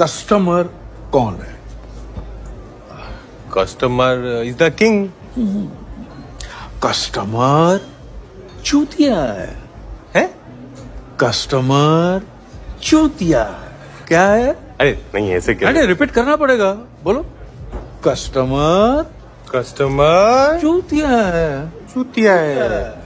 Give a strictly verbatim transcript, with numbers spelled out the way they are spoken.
Customer कौन है? Customer is the king. Customer चूतिया है, है? कस्टमर चूतिया है। क्या है? अरे नहीं ऐसे क्या? अरे रिपीट करना पड़ेगा, बोलो। कस्टमर कस्टमर चूतिया है। चूतिया है।